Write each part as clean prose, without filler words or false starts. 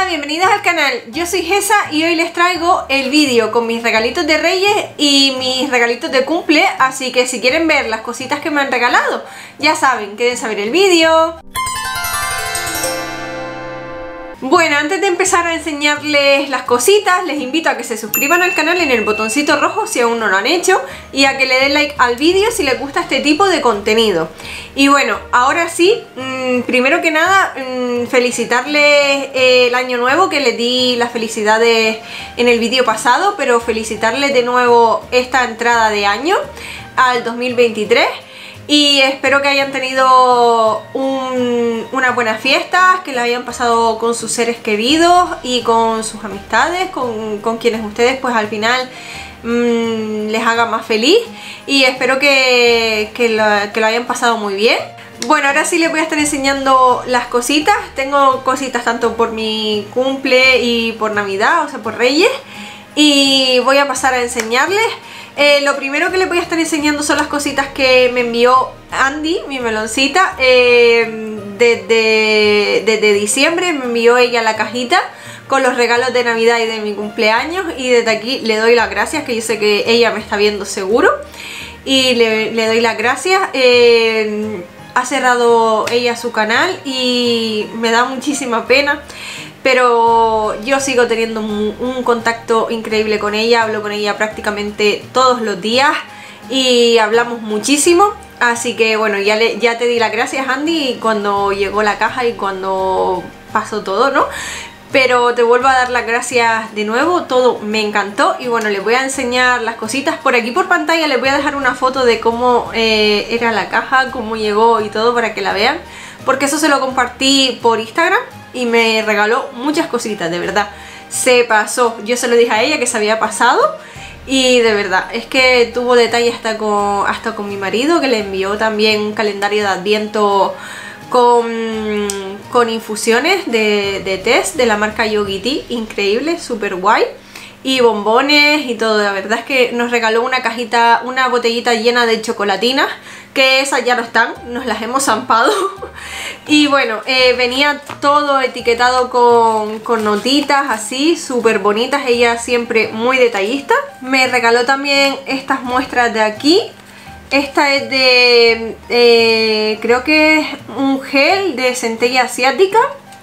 bienvenidos al canal, yo soy Gesa y hoy les traigo el vídeo con mis regalitos de Reyes y mis regalitos de cumple, así que si quieren ver las cositas que me han regalado, ya saben, quédense a ver el vídeo. Bueno, antes de empezar a enseñarles las cositas, les invito a que se suscriban al canal en el botoncito rojo si aún no lo han hecho y a que le den like al vídeo si les gusta este tipo de contenido. Y bueno, ahora sí, primero que nada, felicitarles el año nuevo, que les di las felicidades en el vídeo pasado, pero felicitarles de nuevo esta entrada de año al 2023. Y espero que hayan tenido unas buenas fiestas, que la hayan pasado con sus seres queridos y con sus amistades, con quienes ustedes pues al final les haga más feliz. Y espero que lo hayan pasado muy bien. Bueno, ahora sí les voy a estar enseñando las cositas. Tengo cositas tanto por mi cumple y por Navidad, o sea por Reyes. Y voy a pasar a enseñarles. Lo primero que les voy a estar enseñando son las cositas que me envió Andy, mi meloncita, desde diciembre. Me envió ella la cajita con los regalos de Navidad y de mi cumpleaños, y desde aquí le doy las gracias, que yo sé que ella me está viendo seguro, y le doy las gracias. Ha cerrado ella su canal y me da muchísima pena, pero yo sigo teniendo un contacto increíble con ella. Hablo con ella prácticamente todos los días y hablamos muchísimo. Así que bueno, ya te di las gracias, Andy, cuando llegó la caja y cuando pasó todo, ¿no? Pero te vuelvo a dar las gracias de nuevo, todo me encantó. Y bueno, les voy a enseñar las cositas. Por aquí por pantalla les voy a dejar una foto de cómo era la caja, cómo llegó y todo, para que la vean, porque eso se lo compartí por Instagram y me regaló muchas cositas, de verdad. Se pasó, yo se lo dije a ella que se había pasado. Y de verdad, es que tuvo detalle hasta con mi marido, que le envió también un calendario de Adviento con infusiones de test de la marca Yogi Tea, increíble, súper guay, y bombones y todo. La verdad es que nos regaló una cajita, una botellita llena de chocolatinas, que esas ya no están, nos las hemos zampado. Y bueno, venía todo etiquetado con notitas así, súper bonitas, ella siempre muy detallista. Me regaló también estas muestras de aquí. Esta es de, creo que es un gel de centella asiática.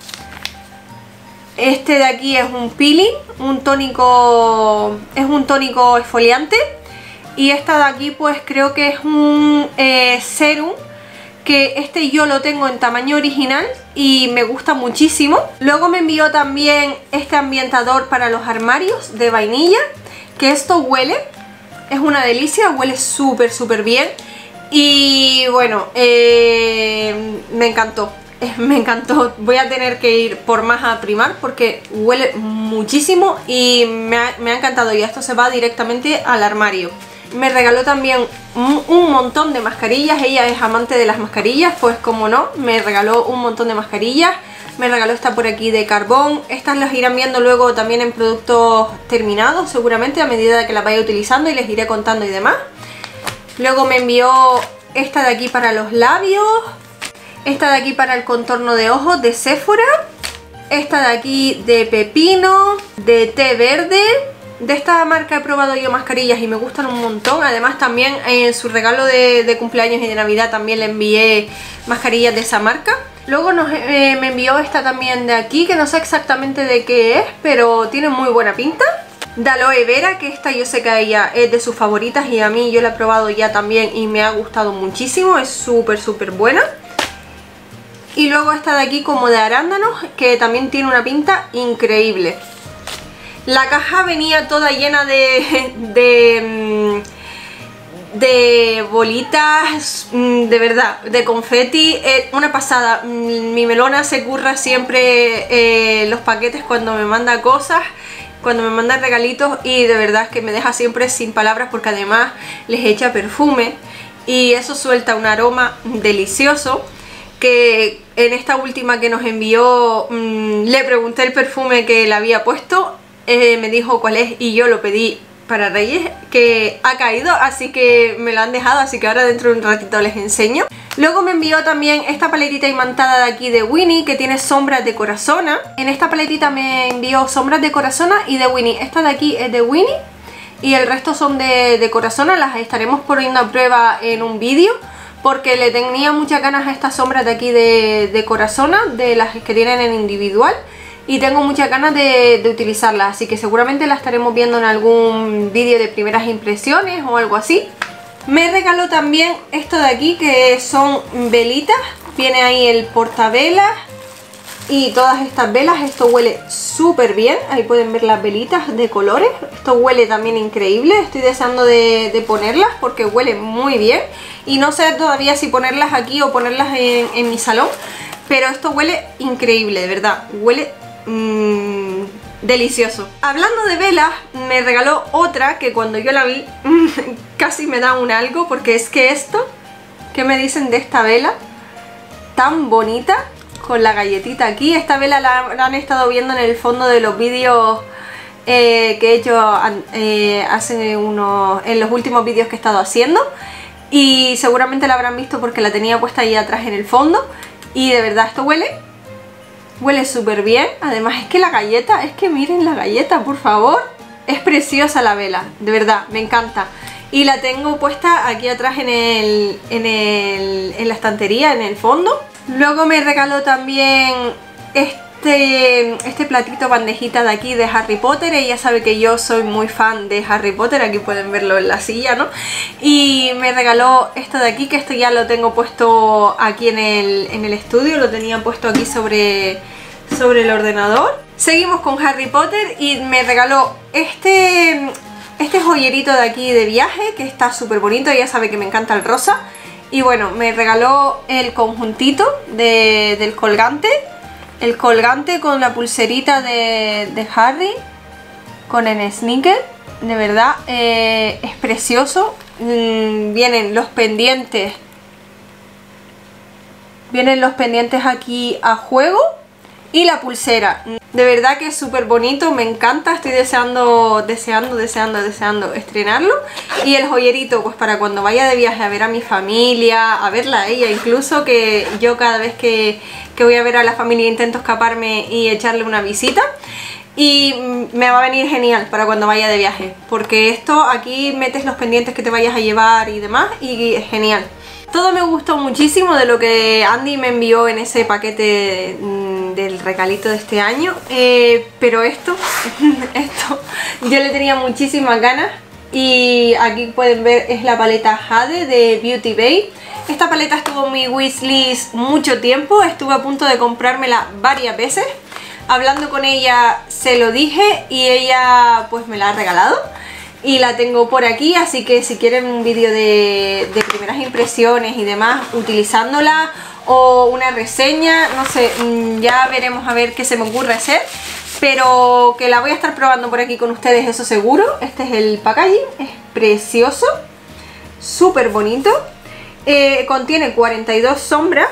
Este de aquí es un peeling, un tónico exfoliante. Y esta de aquí pues creo que es un serum, que este yo lo tengo en tamaño original y me gusta muchísimo. Luego me envió también este ambientador para los armarios de vainilla, que esto huele, es una delicia, huele súper bien. Y bueno, me encantó, me encantó. Voy a tener que ir por más a Primark porque huele muchísimo y me ha encantado. Y esto se va directamente al armario. Me regaló también un montón de mascarillas. Ella es amante de las mascarillas, pues como no, me regaló un montón de mascarillas. Me regaló esta por aquí de carbón. Estas las irán viendo luego también en productos terminados, seguramente a medida que las vaya utilizando, y les iré contando y demás. Luego me envió esta de aquí para los labios. Esta de aquí para el contorno de ojos de Sephora. Esta de aquí de pepino, de té verde. De esta marca he probado yo mascarillas y me gustan un montón. Además también en su regalo de cumpleaños y de Navidad también le envié mascarillas de esa marca. Luego me envió esta también de aquí, que no sé exactamente de qué es, pero tiene muy buena pinta. De aloe vera, que esta yo sé que a ella es de sus favoritas y a mí yo la he probado ya también y me ha gustado muchísimo. Es súper buena. Y luego esta de aquí como de arándanos, que también tiene una pinta increíble. La caja venía toda llena de bolitas, de verdad, de confeti, una pasada. Mi melona se curra siempre los paquetes cuando me manda cosas, cuando me manda regalitos, y de verdad es que me deja siempre sin palabras, porque además les echa perfume y eso suelta un aroma delicioso. Que en esta última que nos envió, le pregunté el perfume que le había puesto. Me dijo cuál es y yo lo pedí para Reyes que ha caído, así que me lo han dejado, así que ahora dentro de un ratito les enseño. Luego me envió también esta paletita imantada de aquí de Winnie, que tiene sombras de Corazona. En esta paletita me envió sombras de Corazona y de Winnie. Esta de aquí es de Winnie y el resto son de Corazona. Las estaremos poniendo a prueba en un vídeo, porque le tenía muchas ganas a estas sombras de aquí de Corazona, de las que tienen en individual, y tengo muchas ganas de utilizarlas, así que seguramente las estaremos viendo en algún vídeo de primeras impresiones o algo así. Me regaló también esto de aquí, que son velitas. Viene ahí el portavelas y todas estas velas. Esto huele súper bien, ahí pueden ver las velitas de colores. Esto huele también increíble, estoy deseando de ponerlas porque huele muy bien. Y no sé todavía si ponerlas aquí o ponerlas en mi salón, pero esto huele increíble, de verdad, huele delicioso. Hablando de velas, me regaló otra que cuando yo la vi casi me da un algo, porque es que esto, ¿qué me dicen de esta vela? Tan bonita, con la galletita aquí. Esta vela la han estado viendo en el fondo de los vídeos que he hecho en los últimos vídeos que he estado haciendo, y seguramente la habrán visto porque la tenía puesta ahí atrás en el fondo. Y de verdad esto huele súper bien. Además es que la galleta, es que miren la galleta, por favor, es preciosa la vela, de verdad, me encanta. Y la tengo puesta aquí atrás en la estantería, en el fondo. Luego me regaló también este platito bandejita de aquí de Harry Potter. Ella sabe que yo soy muy fan de Harry Potter, aquí pueden verlo en la silla, ¿no? Y me regaló esto de aquí, que esto ya lo tengo puesto aquí en el estudio, lo tenía puesto aquí sobre el ordenador. Seguimos con Harry Potter y me regaló este joyerito de aquí de viaje, que está súper bonito. Ella sabe que me encanta el rosa. Y bueno, me regaló el conjuntito del colgante. El colgante con la pulserita de Harry, con el sneaker. De verdad, es precioso. Vienen los pendientes. Vienen los pendientes aquí a juego. Y la pulsera. De verdad que es súper bonito, me encanta. Estoy deseando estrenarlo. Y el joyerito, pues para cuando vaya de viaje a ver a mi familia, a verla a ella incluso, que yo cada vez que voy a ver a la familia intento escaparme y echarle una visita. Y me va a venir genial para cuando vaya de viaje, porque esto aquí metes los pendientes que te vayas a llevar y demás, y es genial. Todo me gustó muchísimo de lo que Andy me envió en ese paquete del regalito de este año, pero esto yo le tenía muchísimas ganas. Y aquí pueden ver, es la paleta Jade de Beauty Bay. Esta paleta estuvo en mi wishlist mucho tiempo, estuve a punto de comprármela varias veces. Hablando con ella se lo dije y ella pues me la ha regalado. Y la tengo por aquí, así que si quieren un vídeo de primeras impresiones y demás utilizándola, o una reseña, no sé, ya veremos a ver qué se me ocurre hacer. Pero que la voy a estar probando por aquí con ustedes, eso seguro. Este es el packaging, es precioso, súper bonito. Contiene 42 sombras,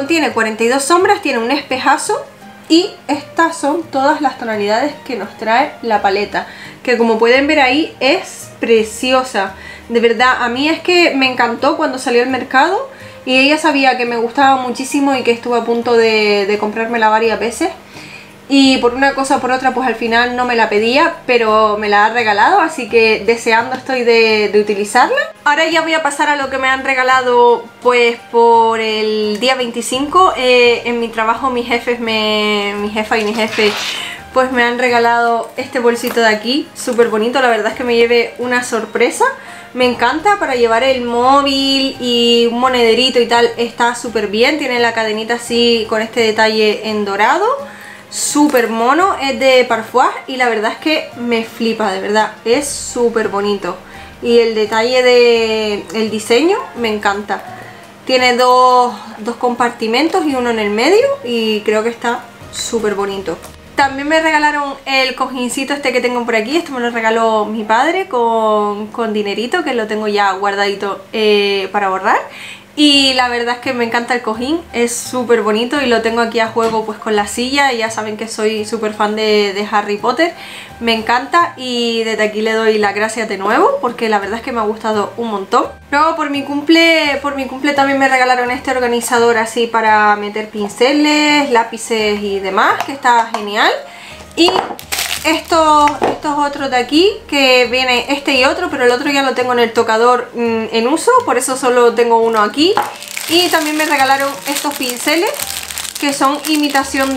tiene un espejazo. Y estas son todas las tonalidades que nos trae la paleta, que como pueden ver ahí es preciosa. De verdad, a mí es que me encantó cuando salió al mercado, y ella sabía que me gustaba muchísimo y que estuve a punto de comprármela varias veces. Y por una cosa o por otra pues al final no me la pedía, pero me la ha regalado, así que deseando estoy de utilizarla. Ahora ya voy a pasar a lo que me han regalado pues por el día 25. En mi trabajo mi jefa y mi jefe pues me han regalado este bolsito de aquí, súper bonito. La verdad es que me llevé una sorpresa. Me encanta para llevar el móvil y un monederito y tal, está súper bien. Tiene la cadenita así con este detalle en dorado. Súper mono, es de Parfois y la verdad es que me flipa, de verdad, es súper bonito. Y el detalle del diseño me encanta. Tiene dos compartimentos y uno en el medio y creo que está súper bonito. También me regalaron el cojincito este que tengo por aquí. Esto me lo regaló mi padre con dinerito, que lo tengo ya guardadito para borrar. Y la verdad es que me encanta el cojín, es súper bonito y lo tengo aquí a juego pues con la silla. Y ya saben que soy súper fan de Harry Potter, me encanta y desde aquí le doy las gracias de nuevo porque la verdad es que me ha gustado un montón. Luego por mi cumple también me regalaron este organizador así para meter pinceles, lápices y demás, que está genial. Y estos otros de aquí, que viene este y otro, pero el otro ya lo tengo en el tocador en uso, por eso solo tengo uno aquí. Y también me regalaron estos pinceles, que son imitación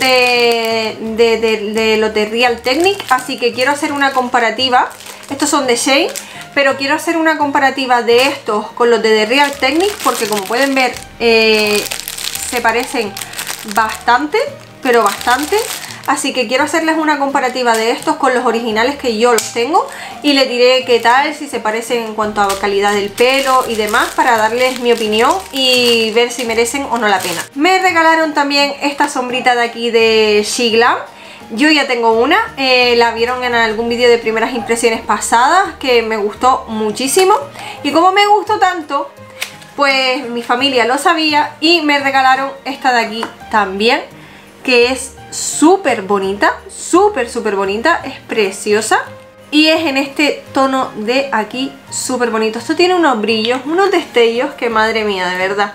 de los de Real Technique, así que quiero hacer una comparativa. Estos son de Shane, pero quiero hacer una comparativa de estos con los de Real Technique, porque como pueden ver se parecen bastante, pero bastante. Así que quiero hacerles una comparativa de estos con los originales que yo los tengo y les diré qué tal, si se parecen en cuanto a calidad del pelo y demás, para darles mi opinión y ver si merecen o no la pena. Me regalaron también esta sombrita de aquí de She Glam. Yo ya tengo una, la vieron en algún vídeo de primeras impresiones pasadas, que me gustó muchísimo. Y como me gustó tanto, pues mi familia lo sabía y me regalaron esta de aquí también, que es súper bonita, súper bonita, es preciosa y es en este tono de aquí, súper bonito. Esto tiene unos brillos, unos destellos que madre mía, de verdad,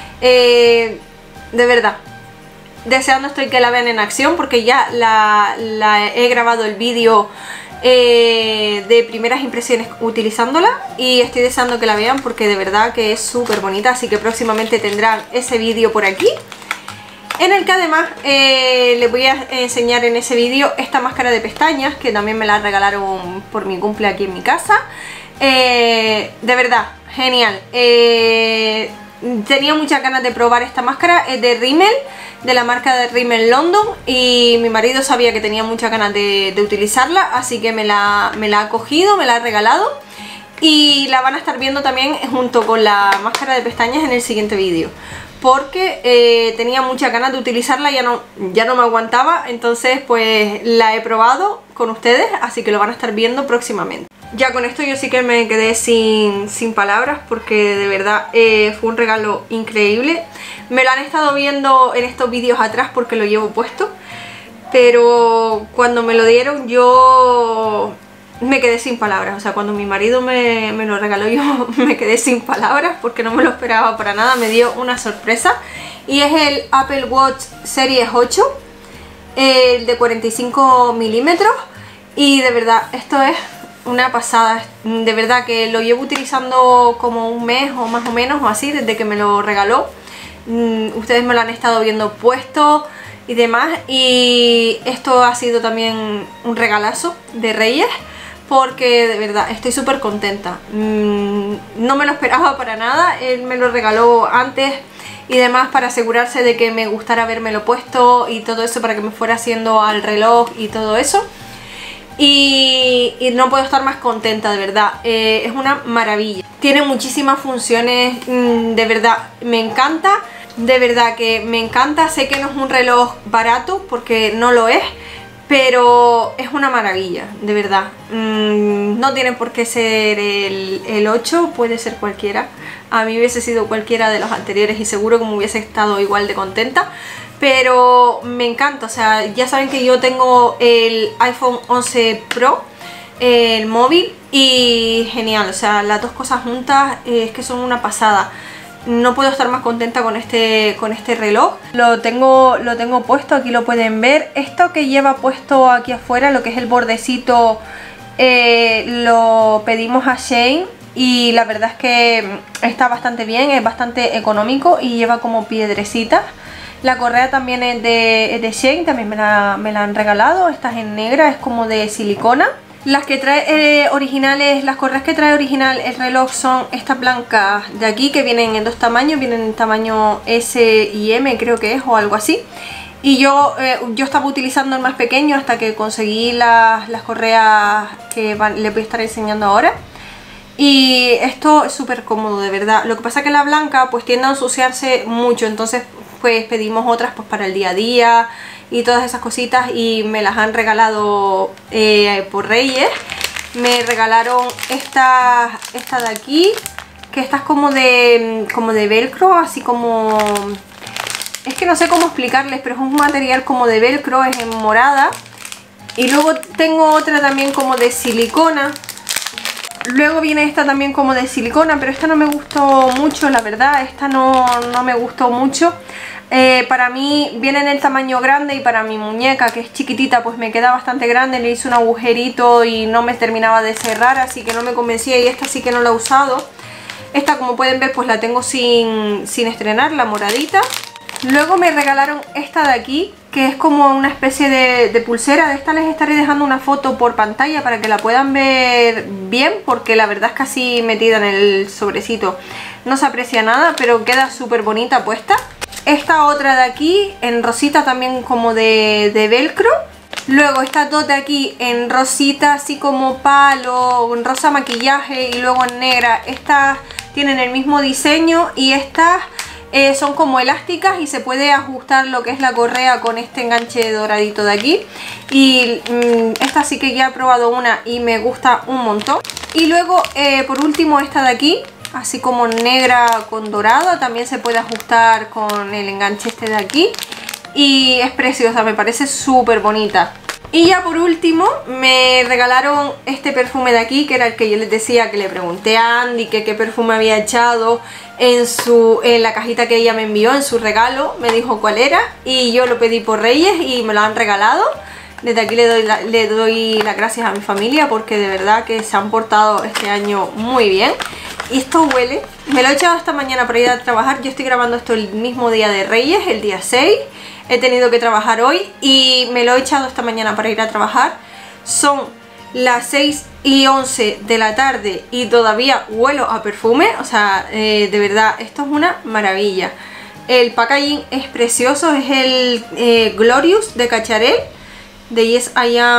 deseando estoy que la vean en acción, porque ya la he grabado el vídeo de primeras impresiones utilizándola y estoy deseando que la vean porque de verdad que es súper bonita. Así que próximamente tendrán ese vídeo por aquí, en el que además les voy a enseñar en ese vídeo esta máscara de pestañas, que también me la regalaron por mi cumple aquí en mi casa. De verdad, genial. Tenía muchas ganas de probar esta máscara, es de Rimmel, de la marca de Rimmel London, y mi marido sabía que tenía muchas ganas de utilizarla, así que me la ha cogido, me la ha regalado. Y la van a estar viendo también junto con la máscara de pestañas en el siguiente vídeo, porque tenía muchas ganas de utilizarla, ya no me aguantaba. Entonces pues la he probado con ustedes, así que lo van a estar viendo próximamente. Ya con esto yo sí que me quedé sin palabras, porque de verdad fue un regalo increíble. Me lo han estado viendo en estos vídeos atrás porque lo llevo puesto, pero cuando me lo dieron yo me quedé sin palabras. O sea, cuando mi marido me lo regaló yo me quedé sin palabras porque no me lo esperaba para nada, me dio una sorpresa. Y es el Apple Watch Series 8, el de 45 milímetros, y de verdad esto es una pasada. De verdad que lo llevo utilizando como un mes o más o menos, o así, desde que me lo regaló. Ustedes me lo han estado viendo puesto y demás, y esto ha sido también un regalazo de Reyes, porque de verdad estoy súper contenta. No me lo esperaba para nada, él me lo regaló antes y demás para asegurarse de que me gustara habérmelo puesto y todo eso, para que me fuera haciendo al reloj y todo eso. Y no puedo estar más contenta, de verdad, es una maravilla. Tiene muchísimas funciones, de verdad me encanta, de verdad que me encanta. Sé que no es un reloj barato, porque no lo es, pero es una maravilla, de verdad. No tiene por qué ser el 8, puede ser cualquiera. A mí hubiese sido cualquiera de los anteriores y seguro que me hubiese estado igual de contenta, pero me encanta. O sea, ya saben que yo tengo el iPhone 11 Pro, el móvil, y genial. O sea, las dos cosas juntas es que son una pasada. No puedo estar más contenta con este reloj. Lo tengo puesto, aquí lo pueden ver. Esto que lleva puesto aquí afuera, lo que es el bordecito, lo pedimos a Shane y la verdad es que está bastante bien, es bastante económico y lleva como piedrecitas. La correa también es de Shane, también me la han regalado. Esta es en negra, es como de silicona. Las que trae originales, las correas que trae original el reloj son estas blancas de aquí, que vienen en dos tamaños, vienen en tamaño S y M creo que es, o algo así. Y yo estaba utilizando el más pequeño hasta que conseguí las correas que les voy a estar enseñando ahora. Y esto es súper cómodo, de verdad. Lo que pasa es que la blanca pues tiende a ensuciarse mucho, entonces pues pedimos otras pues para el día a día y todas esas cositas, y me las han regalado por Reyes. Me regalaron esta de aquí, que esta es como de velcro, así como... Es que no sé cómo explicarles, pero es un material como de velcro, es en morada. Y luego tengo otra también como de silicona. Luego viene esta también como de silicona, pero esta no me gustó mucho, la verdad. Esta no me gustó mucho. Para mí viene en el tamaño grande y para mi muñeca, que es chiquitita, pues me queda bastante grande. Le hice un agujerito y no me terminaba de cerrar, así que no me convencía, y esta sí que no la he usado. Esta, como pueden ver, pues la tengo sin estrenar, la moradita. Luego me regalaron esta de aquí, que es como una especie de pulsera. De esta les estaré dejando una foto por pantalla para que la puedan ver bien, porque la verdad es que así metida en el sobrecito no se aprecia nada, pero queda súper bonita puesta. Esta otra de aquí en rosita también como de velcro. Luego estas dos de aquí en rosita así como palo, en rosa maquillaje, y luego en negra. Estas tienen el mismo diseño y estas son como elásticas y se puede ajustar lo que es la correa con este enganche doradito de aquí. Y esta sí que ya he probado una y me gusta un montón. Y luego por último esta de aquí, así como negra con dorado, también se puede ajustar con el enganche este de aquí. Y es preciosa, me parece súper bonita. Y ya por último me regalaron este perfume de aquí, que era el que yo les decía, que le pregunté a Andy que qué perfume había echado en la cajita que ella me envió, en su regalo. Me dijo cuál era y yo lo pedí por Reyes y me lo han regalado. Desde aquí le doy las gracias a mi familia, porque de verdad que se han portado este año muy bien. Y esto huele, me lo he echado esta mañana para ir a trabajar. Yo estoy grabando esto el mismo día de Reyes, el día 6. He tenido que trabajar hoy y me lo he echado esta mañana para ir a trabajar. Son las 6:11 de la tarde y todavía huelo a perfume. O sea, de verdad, esto es una maravilla. El packaging es precioso, es el Glorious de Cacharel, de Yes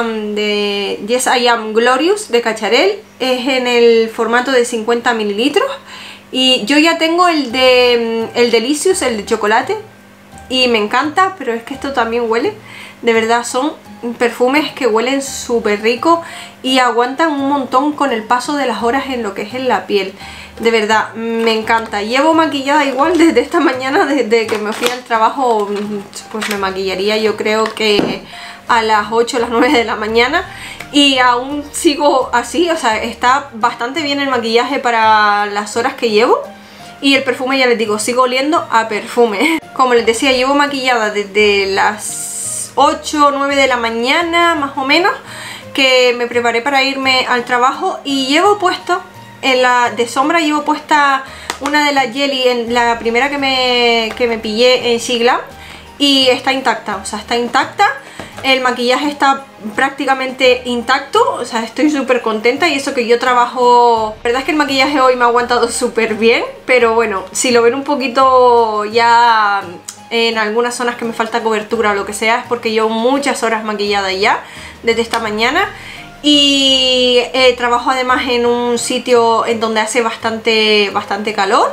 I Am Glorious de Cacharel. Es en el formato de 50 mililitros. Y yo ya tengo el Delicious, el de chocolate, y me encanta, pero es que esto también huele. De verdad, son perfumes que huelen súper rico y aguantan un montón con el paso de las horas en lo que es en la piel. De verdad, me encanta. Llevo maquillada igual desde esta mañana, desde que me fui al trabajo. Pues me maquillaría yo creo que a las 8 o las 9 de la mañana y aún sigo así. O sea, está bastante bien el maquillaje para las horas que llevo. Y el perfume, ya les digo, sigo oliendo a perfume. Como les decía, llevo maquillada desde las 8 o 9 de la mañana, más o menos, que me preparé para irme al trabajo. Y llevo puesto, en la de sombra, llevo puesta una de las Jelly, en la primera que me pillé en Sigla. Y está intacta, o sea, está intacta. El maquillaje está prácticamente intacto, o sea, estoy súper contenta. Y eso que yo trabajo... La verdad es que el maquillaje hoy me ha aguantado súper bien, pero bueno, si lo ven un poquito ya en algunas zonas que me falta cobertura o lo que sea, es porque llevo muchas horas maquillada ya, desde esta mañana. Y trabajo además en un sitio en donde hace bastante calor.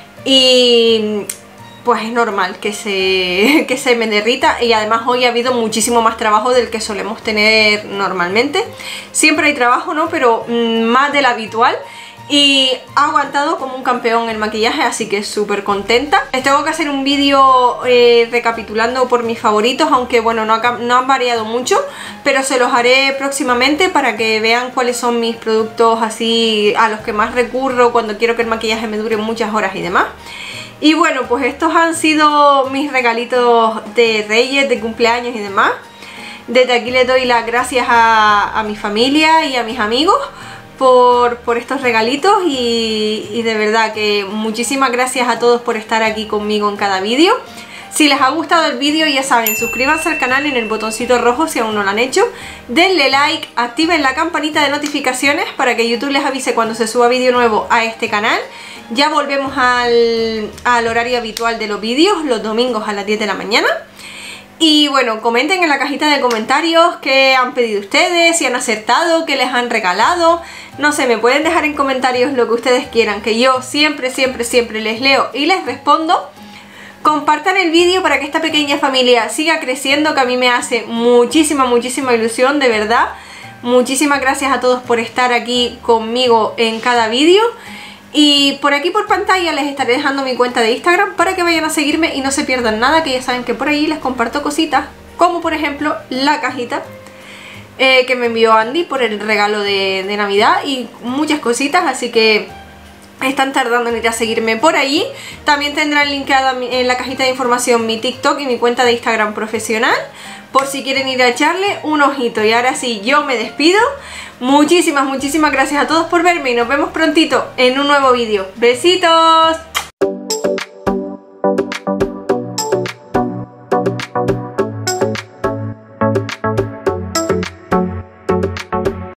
Y... pues es normal que se me derrita, y además hoy ha habido muchísimo más trabajo del que solemos tener normalmente. Siempre hay trabajo, ¿no? Pero más del habitual, y ha aguantado como un campeón el maquillaje, así que súper contenta. Les tengo que hacer un vídeo recapitulando por mis favoritos, aunque bueno, no han variado mucho, pero se los haré próximamente para que vean cuáles son mis productos así a los que más recurro cuando quiero que el maquillaje me dure muchas horas y demás. Y bueno, pues estos han sido mis regalitos de Reyes, de cumpleaños y demás. Desde aquí les doy las gracias a mi familia y a mis amigos por estos regalitos, y de verdad que muchísimas gracias a todos por estar aquí conmigo en cada vídeo. Si les ha gustado el vídeo, ya saben, suscríbanse al canal en el botoncito rojo si aún no lo han hecho. Denle like, activen la campanita de notificaciones para que YouTube les avise cuando se suba vídeo nuevo a este canal. Ya volvemos al horario habitual de los vídeos, los domingos a las 10 de la mañana. Y bueno, comenten en la cajita de comentarios qué han pedido ustedes, si han acertado, qué les han regalado. No sé, me pueden dejar en comentarios lo que ustedes quieran, que yo siempre les leo y les respondo. Compartan el vídeo para que esta pequeña familia siga creciendo, que a mí me hace muchísima ilusión, de verdad. Muchísimas gracias a todos por estar aquí conmigo en cada vídeo. Y por aquí por pantalla les estaré dejando mi cuenta de Instagram para que vayan a seguirme y no se pierdan nada, que ya saben que por ahí les comparto cositas, como por ejemplo la cajita que me envió Andy por el regalo de Navidad y muchas cositas, así que están tardando en ir a seguirme por ahí. También tendrán linkada en la cajita de información mi TikTok y mi cuenta de Instagram profesional, por si quieren ir a echarle un ojito. Y ahora sí, yo me despido. Muchísimas gracias a todos por verme y nos vemos prontito en un nuevo vídeo. ¡Besitos!